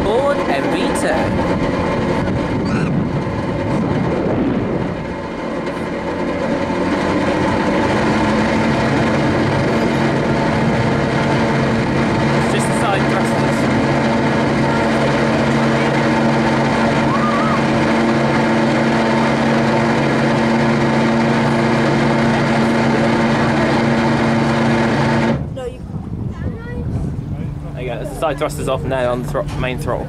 board and return. Side thrusters off now on the main throttle.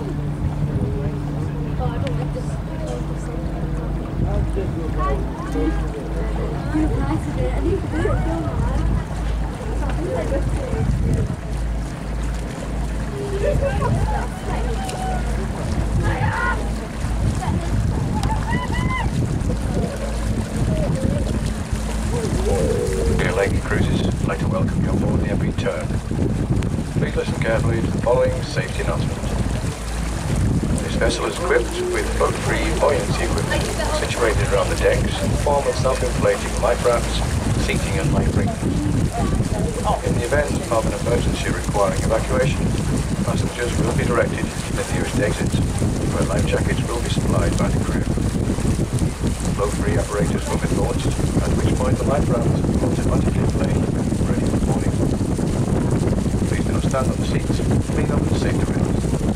Dear Lake Cruises, I'd like to welcome you on board the every turn. Please listen carefully to the following safety announcement. This vessel is equipped with float-free buoyancy equipment situated around the decks in the form of self-inflating life rafts, seating and life rings. In the event of an emergency requiring evacuation, passengers will be directed to the nearest exits, where life jackets will be supplied by the crew. Float-free apparatus will be launched, at which point the life raft will automatically inflate, ready for boarding. Stand on the seats, clean up the safety rails.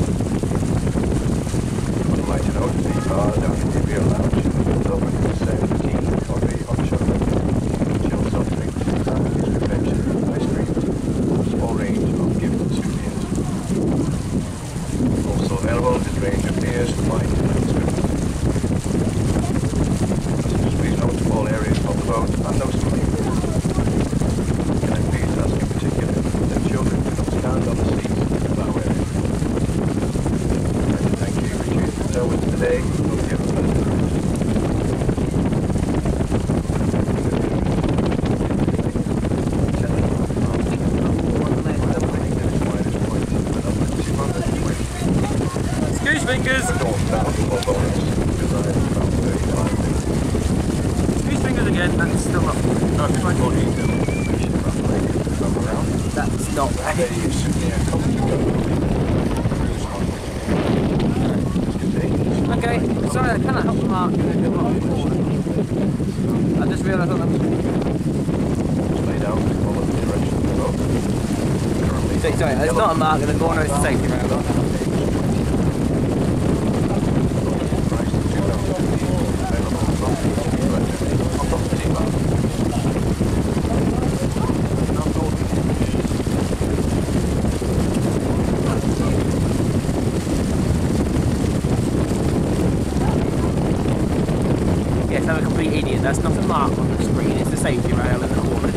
I would like to note the bar down in the rear lounge is open with 17 coffee, hot chocolate, chilled soft drinks, sandwiches, convention, ice cream, a small range of gift souvenirs. Also available is a range of beers, wine, and spirits. Passengers, please note all areas of the boat and no smoking. Can I please ask in particular that children stand on the seats in the bow area. I'd like to thank you for choosing to sail with us today. Hope you have a pleasant cruise. Screws fingers! Screws fingers again, and it's still not. That's not right. Okay, sorry, I cannot help the mark. I just realised that I'm laid out to follow the direction of the boat. sorry, it's not a mark in the corner, it's a safety rail. Yes, I'm a complete idiot. That's not a mark on the screen, it's the safety rail in the corner.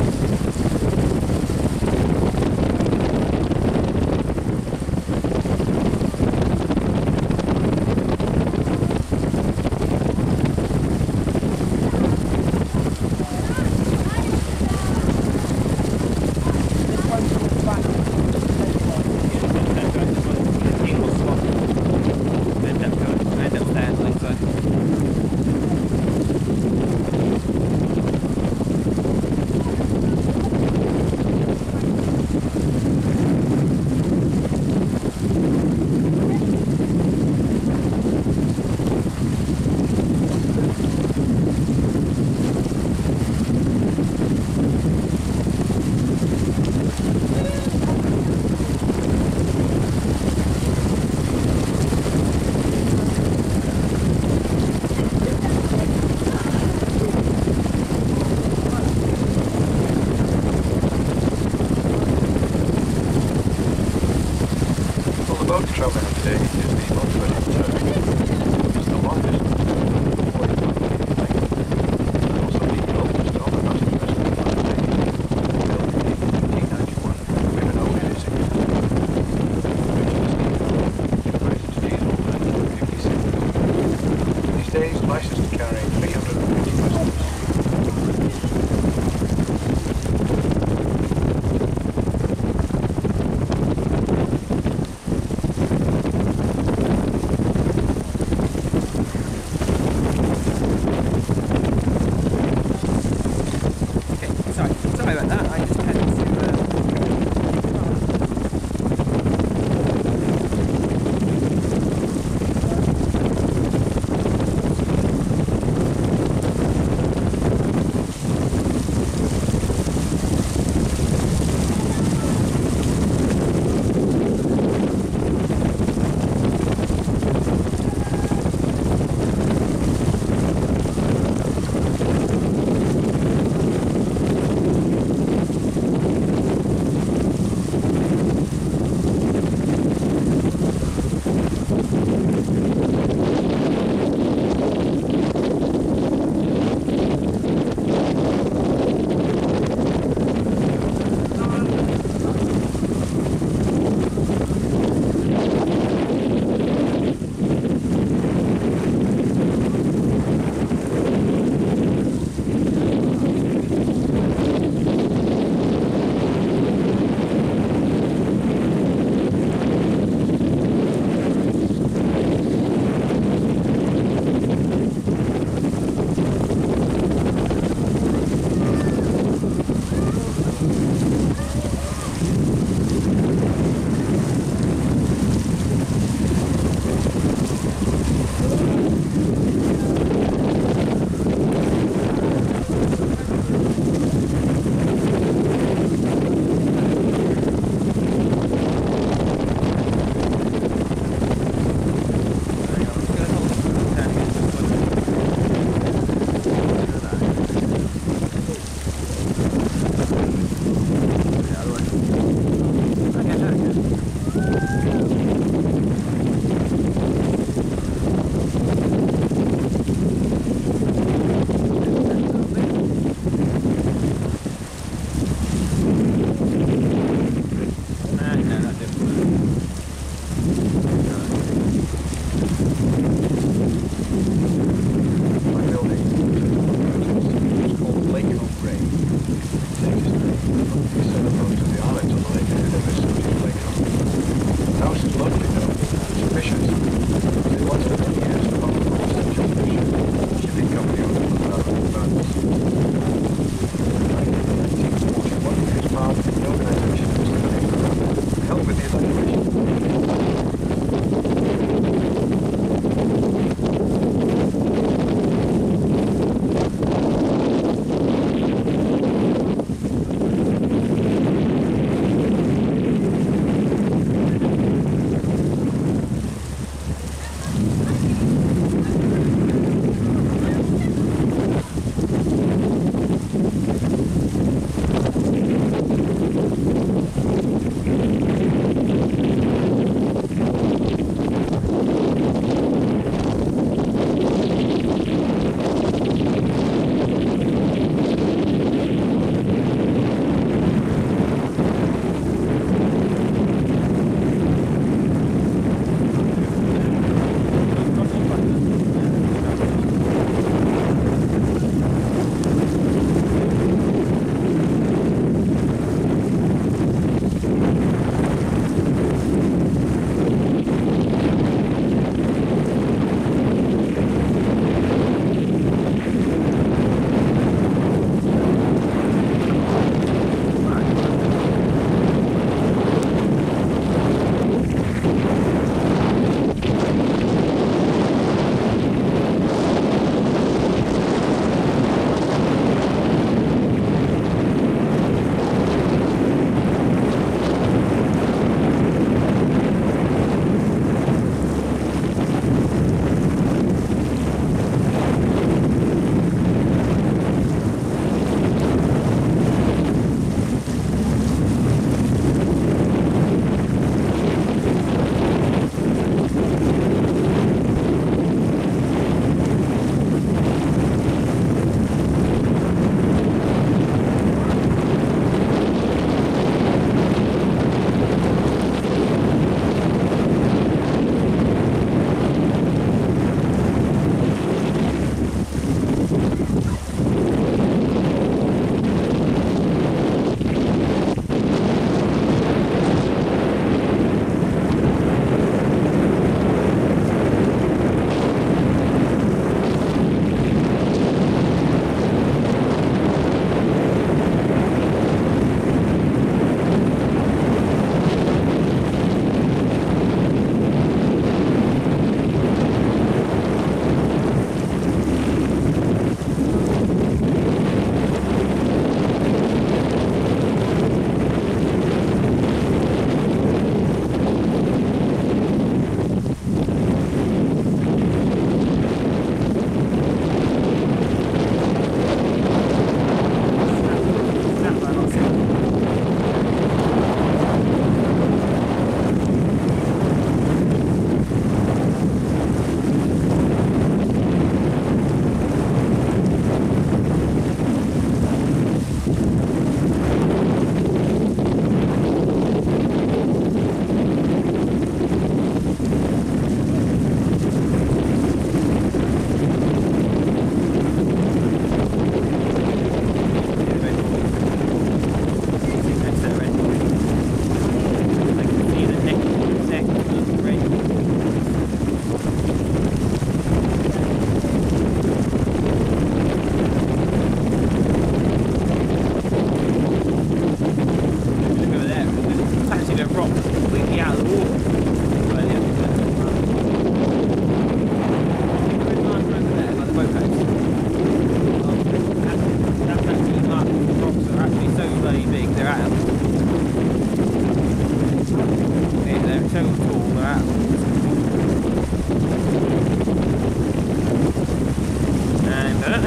boat travelling today is the Onboard. It's the longest and also the oldest of the passenger vessels in the built in 1891 with an old engine. These days licensed to carry 350 passengers.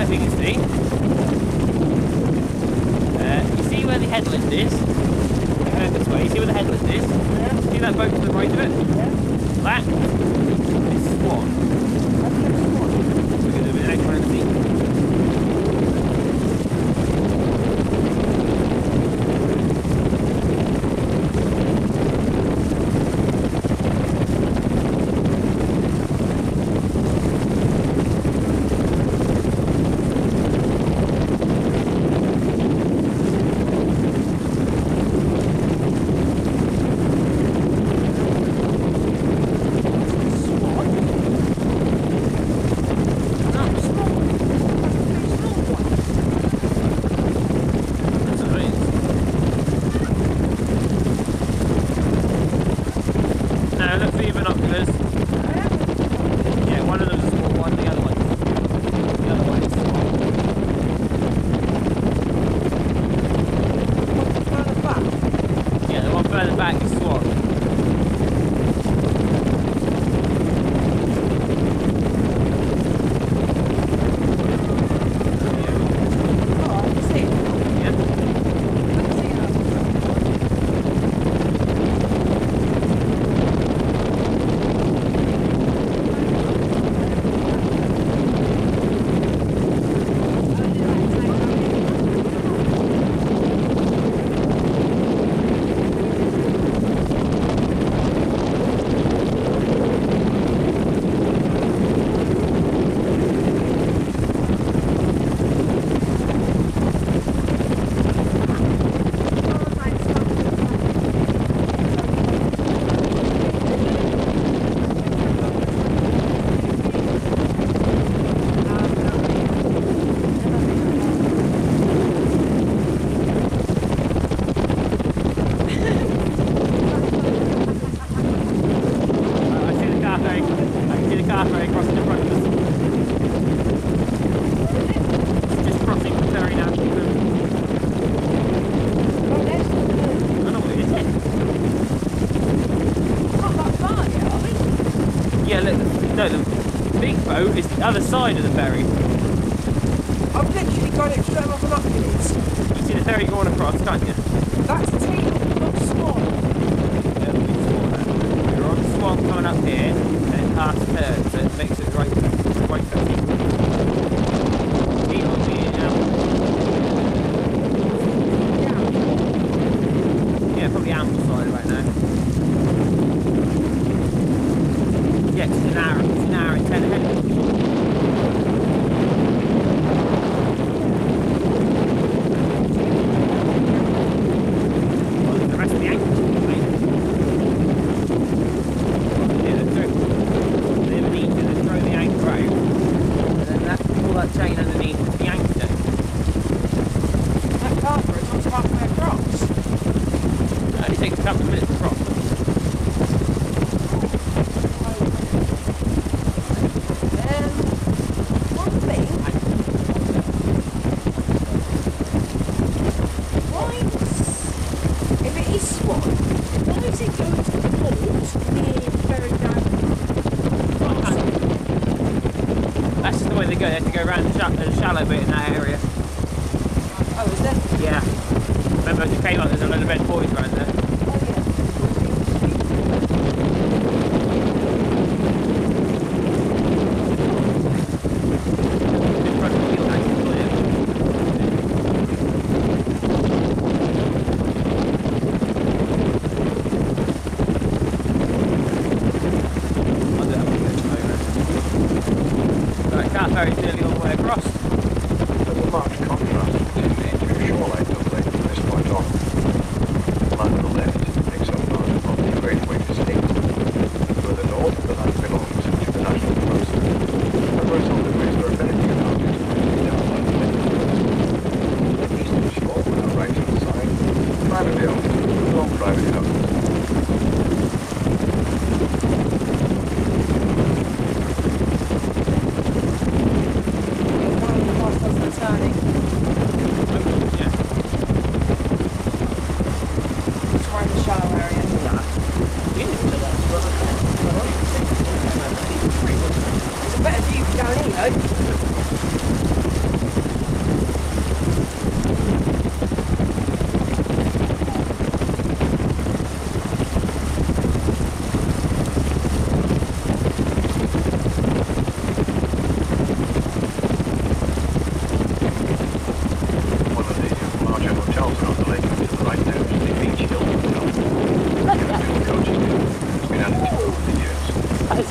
if you can see. You see where the headland is? This way. You see where the headland is? Yeah. See that boat to the right of it? Yeah. That is Swan. Look at the next one in the sea. No, the big boat is the other side of the ferry. I've literally got it straight off binoculars. You see the ferry going across, can't you? That's teal, not small. You're on Swan coming up here, and it past turn, so it makes it right ferry. Teal will be now. Yeah, probably amplified right now. Yeah, it's an hour and 10 ahead. Well, the rest of the anchor, right? Yeah, they have an each and then throw the anchor out. And then that, pull that chain underneath to the anchor deck. That carver is not halfway across. It only takes a couple of minutes to cross. That's just the way they go. They have to go around the shallow bit in that area. Oh, is there? Yeah. Remember as it came up, there's a load of red buoys around there. Ferry's nearly all the way across. There's a marked contrast between the two shorelines of Lake from this point on. The line on the left makes up part of the Great Way Distinct. Further north, the land belongs to the National Trust. Whereas on the greater amenity advantage down by the lake. The eastern shore, on our right-hand side, privately owned, long private houses. Turning.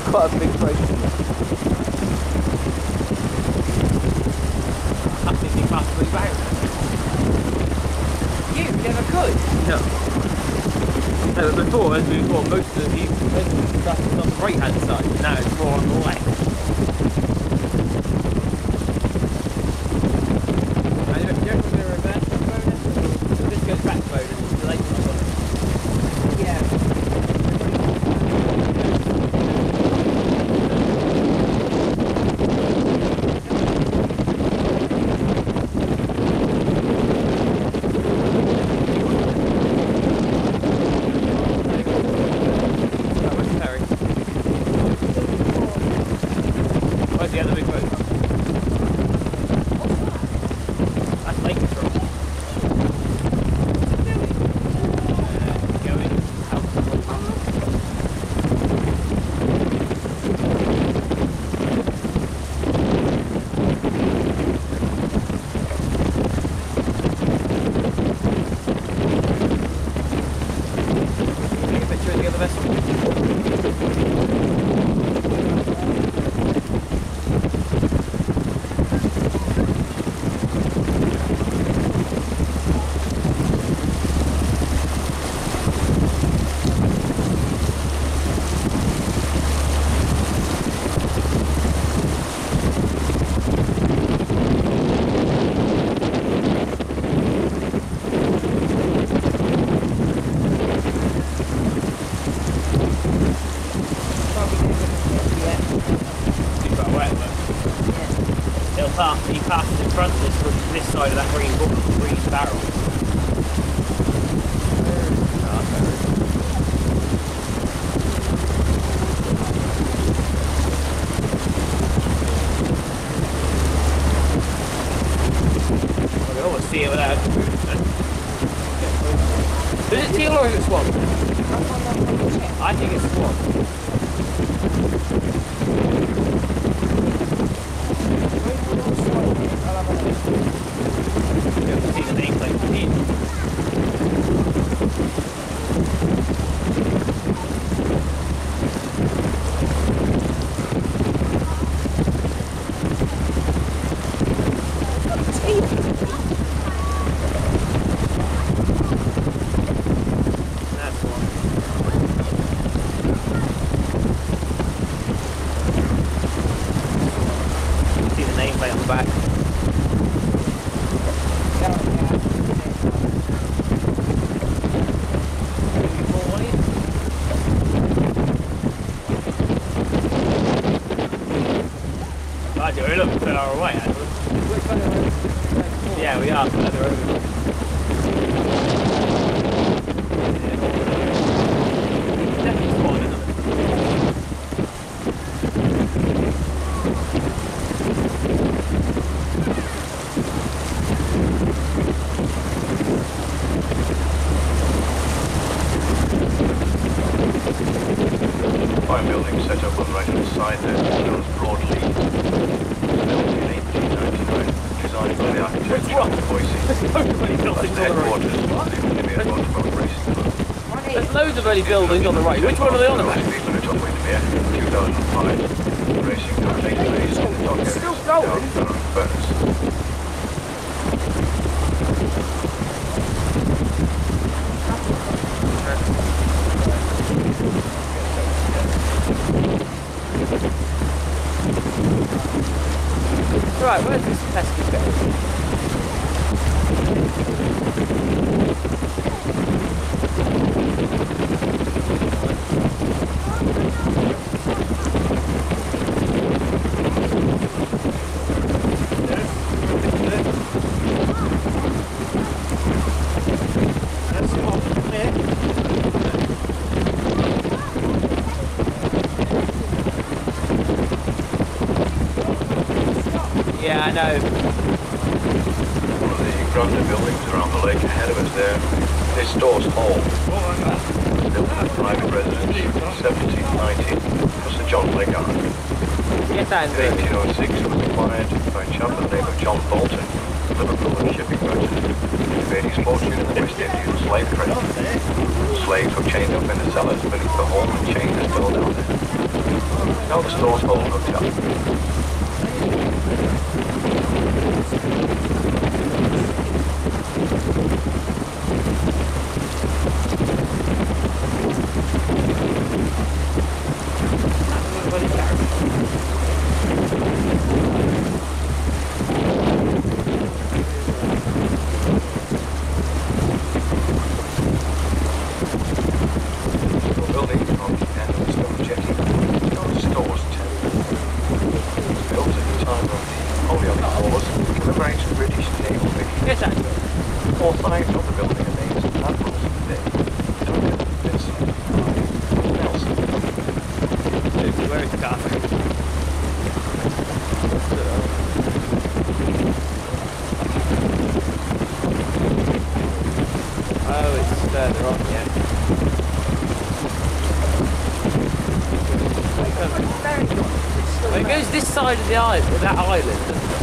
quite a big process. I think you possibly buy it. You never could. No. No, but before, as we thought, most of the stuff was on the right hand side. Now it's more on the left. And you reckon we're going to reverse the bonus? Or this goes back to bonus, the later one. Yeah. He passes in front of us from this side of that green barrel. I can almost see it without it. Is it teal or is it swan? I think it's swan. You have to see the nameplate for team. That's one. See the nameplate on the back. We look further away, actually. Yeah, we are further over. Definitely spawned, isn't it? Fire building set up on the right hand side there, known as Broadleaf. Designed by the architect John Boise. There's loads of early buildings on the right. Which one are they on about? 2005. Racing to Lakeside in the dock areas down Bowness. Right, where's this pesky going? Yeah, I know. One of the grander buildings around the lake ahead of us there is Stores Hall. Built as private residence in 1790 for Sir John Legard. Yes, I In know. 1806 it was acquired by a chap by the name of John Bolton, Liverpool and shipping merchant, who made his fortune in the West Indian slave trade. Slaves were chained up in the cellars beneath the hall and chained and still down there. Now the store's all hooked up. Side of the island, that island.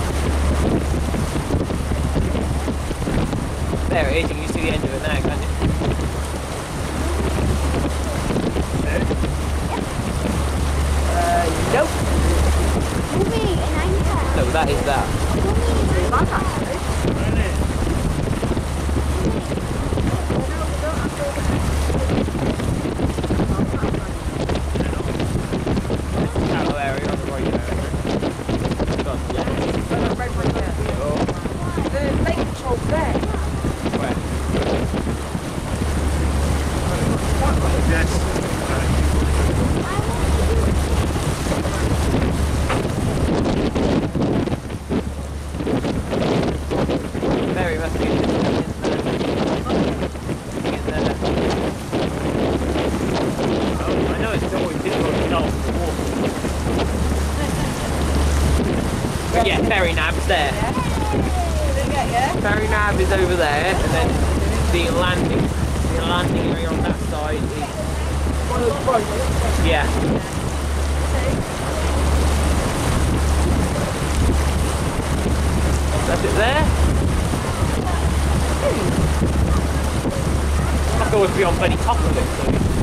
There it is, you can see the end of it now, can't you? Nope. No, that is that. There. Ferry nav is over there, and then the landing area on that side is... Yeah. That's it there. I could always be on bloody top of it.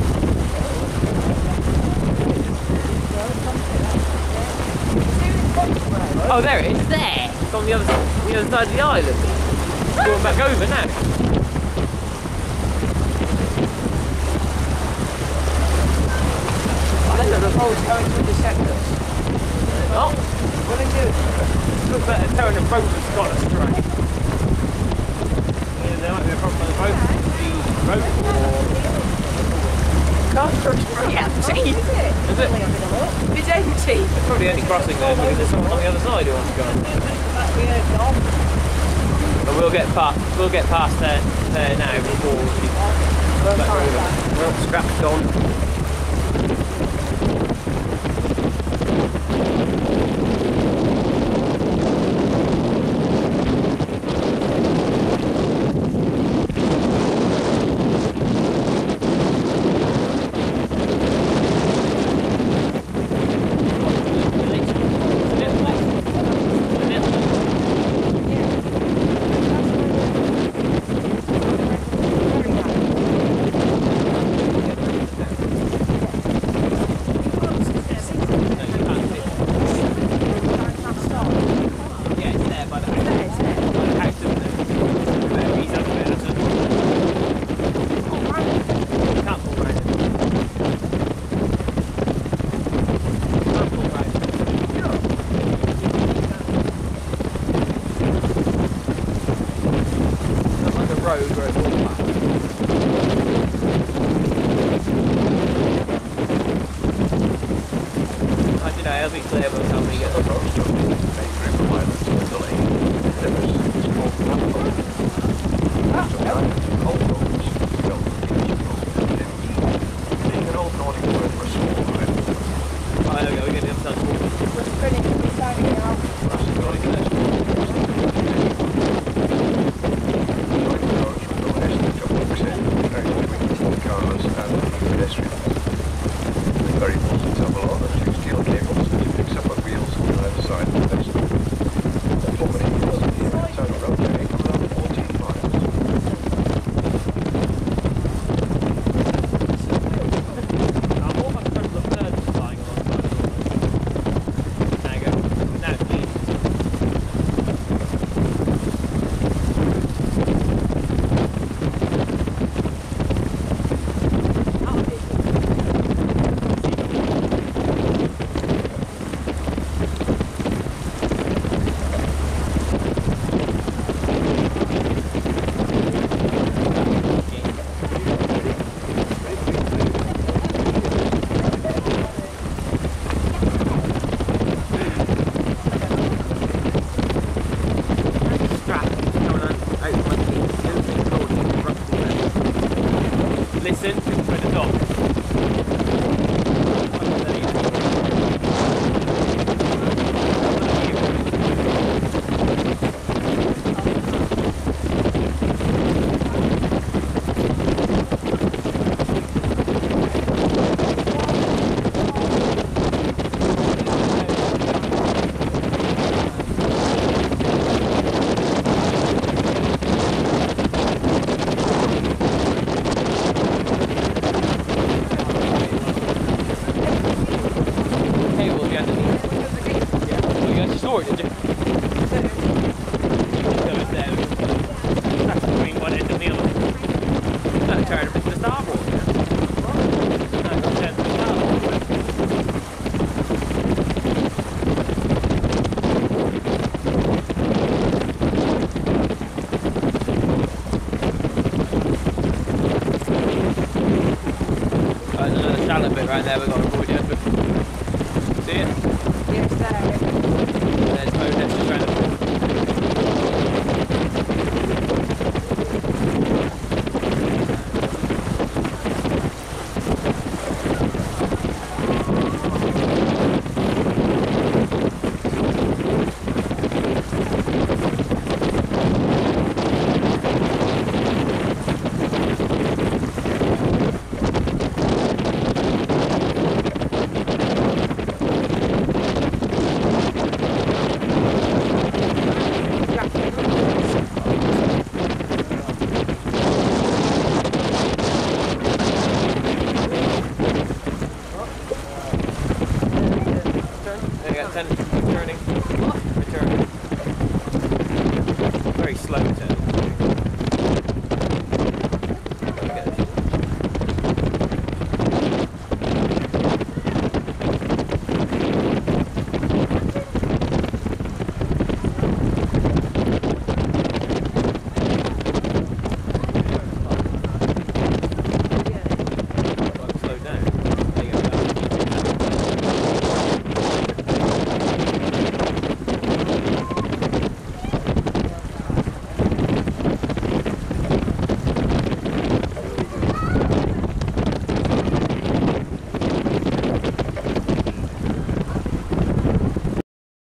Oh, there it is. There. It's on the other side of the island. Going back over now. I think the boat's going to intercept us. Oh. What are they doing? Look better towing the boat that's got us straight. Yeah, there might be a problem with the boat. The boat or... Can't go straight empty. Is it? Is it? It's empty. It's probably only crossing there because there's someone on the other side who wants to go on. But we'll get past there now before we back over. Well, scrap's gone. saw it, did you? That was there. That's the green one end of the other. That turned him into the starboard. That got turned to the starboard. There's another shallow bit right there we've got to avoid yet, but see it? Yes, there. There's Bowness just round the corner. There you go, turning.